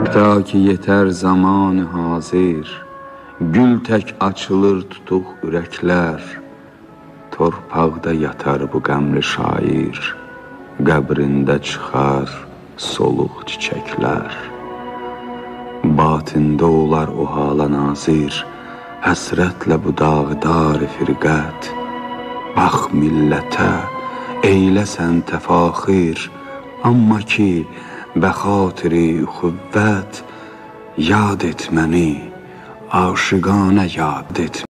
Ta ki yeter zaman hazir, gül tek açılır tutuq ürəklər. Torpaqda yatar bu qəmli şair, qəbrində çıxar soluq çiçəklər. Batində olar o hala nazir, həsrətlə bu dağdar firqət. Bax millətə, eyləsən təfaxir, amma ki, bəxatiri xüvvət, yad et məni, aşiqanə yad et.